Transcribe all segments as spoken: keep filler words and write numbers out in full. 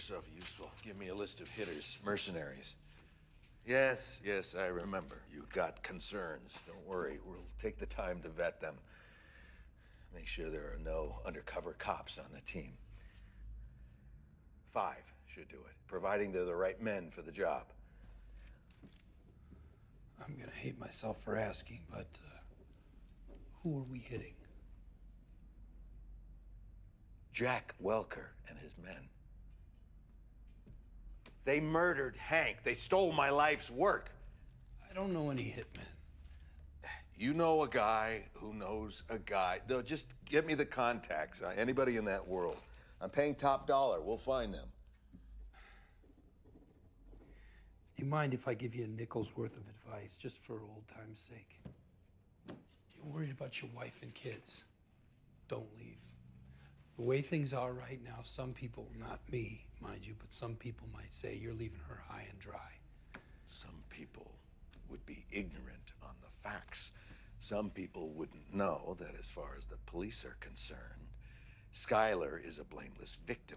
yourself useful. Give me a list of hitters, mercenaries. Yes, yes, I remember. You've got concerns. Don't worry, we'll take the time to vet them. Make sure there are no undercover cops on the team. Five should do it, providing they're the right men for the job. I'm gonna hate myself for asking, but uh, who are we hitting? Jack Welker and his men. They murdered Hank. They stole my life's work. I don't know any hitmen. You know a guy who knows a guy. No, just get me the contacts. Uh, anybody in that world. I'm paying top dollar. We'll find them. Do you mind if I give you a nickel's worth of advice, just for old time's sake? You're worried about your wife and kids. Don't leave. The way things are right now, some people, not me, mind you, but some people might say you're leaving her high and dry. Some people would be ignorant on the facts. Some people wouldn't know that as far as the police are concerned, Skyler is a blameless victim.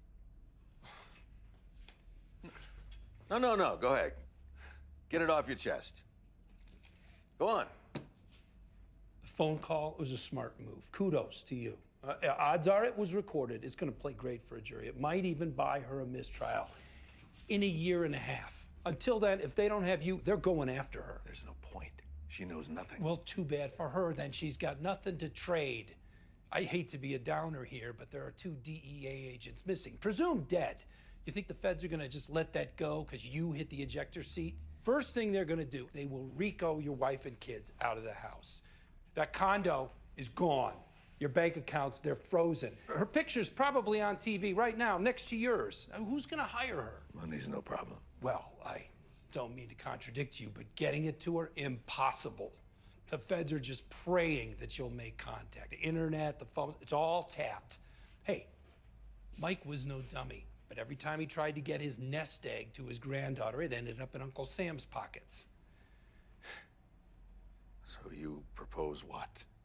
No, no, no, go ahead. Get it off your chest. Go on. The phone call was a smart move. Kudos to you. Uh, odds are it was recorded. It's going to play great for a jury. It might even buy her a mistrial in a year and a half. Until then, if they don't have you, they're going after her. There's no point. She knows nothing. Well, too bad for her, then. She's got nothing to trade. I hate to be a downer here, but there are two D E A agents missing, presumed dead. You think the feds are going to just let that go because you hit the ejector seat? First thing they're going to do, they will RICO your wife and kids out of the house. That condo is gone. Your bank accounts, they're frozen. Her picture's probably on T V right now, next to yours. Now, who's going to hire her? Money's no problem. Well, I don't mean to contradict you, but getting it to her, impossible. The feds are just praying that you'll make contact. The internet, the phone, it's all tapped. Hey, Mike was no dummy, but every time he tried to get his nest egg to his granddaughter, it ended up in Uncle Sam's pockets. So you propose what?